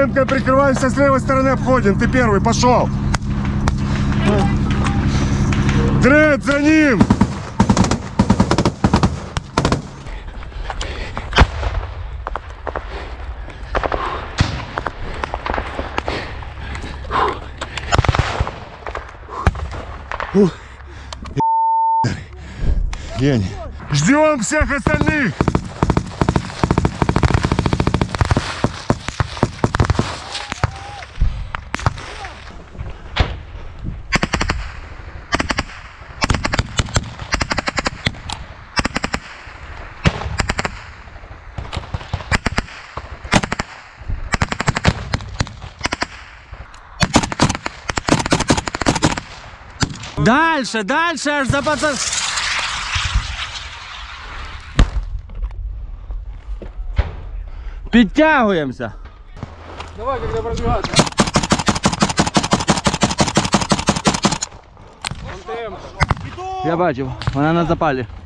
БМК прикрываемся с левой стороны, обходим. Ты первый, пошел. Дред, за ним. Ждем всех остальных. Дальше, дальше, аж за пацан. Підтягуємося. Давай, когда продвигаться. Я бачив, вона на запалі.